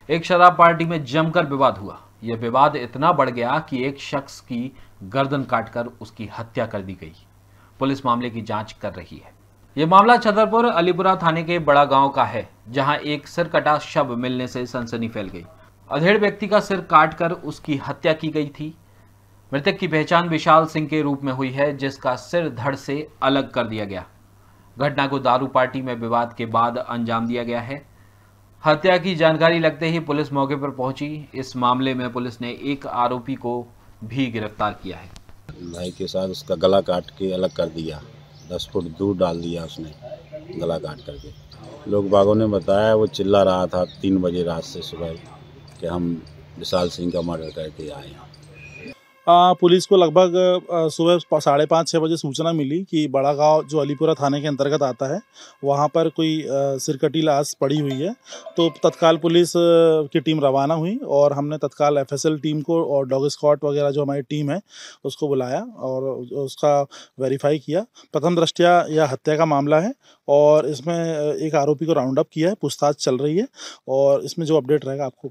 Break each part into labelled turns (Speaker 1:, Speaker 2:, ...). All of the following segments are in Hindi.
Speaker 1: एक शराब पार्टी में जमकर विवाद हुआ। यह विवाद इतना बढ़ गया कि एक शख्स की गर्दन काटकर उसकी हत्या कर दी गई। पुलिस मामले की जांच कर रही है। यह मामला छतरपुर अलीपुरा थाने के बड़ा गांव का है, जहां एक सिर कटा शव मिलने से सनसनी फैल गई। अधेड़ व्यक्ति का सिर काटकर उसकी हत्या की गई थी। मृतक की पहचान विशाल सिंह के रूप में हुई है, जिसका सिर धड़ से अलग कर दिया गया। घटना को दारू पार्टी में विवाद के बाद अंजाम दिया गया है। हत्या की जानकारी लगते ही पुलिस मौके पर पहुंची। इस मामले में पुलिस ने एक आरोपी को भी गिरफ्तार किया है।
Speaker 2: भाई के साथ उसका गला काट के अलग कर दिया, 10 फुट दूर डाल दिया उसने गला काट करके। लोग बागों ने बताया वो चिल्ला रहा था 3 बजे रात से सुबह कि हम विशाल सिंह का मर्डर करके आए हैं।
Speaker 3: पुलिस को लगभग सुबह 5:30-6 बजे सूचना मिली कि बड़ा गांव जो अलीपुरा थाने के अंतर्गत आता है, वहां पर कोई सिरकटी लाश पड़ी हुई है। तो तत्काल पुलिस की टीम रवाना हुई और हमने तत्काल एफएसएल टीम को और डॉग स्क्वाड वगैरह जो हमारी टीम है उसको बुलाया और उसका वेरीफाई किया। प्रथम दृष्टया यह हत्या का मामला है और इसमें एक आरोपी को राउंड अप किया है, पूछताछ चल रही है और इसमें जो अपडेट रहेगा आपको।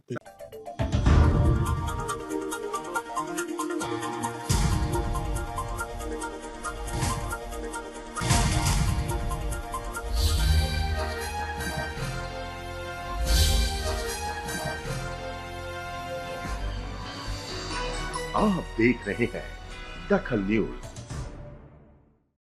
Speaker 4: आप देख रहे हैं दखल न्यूज।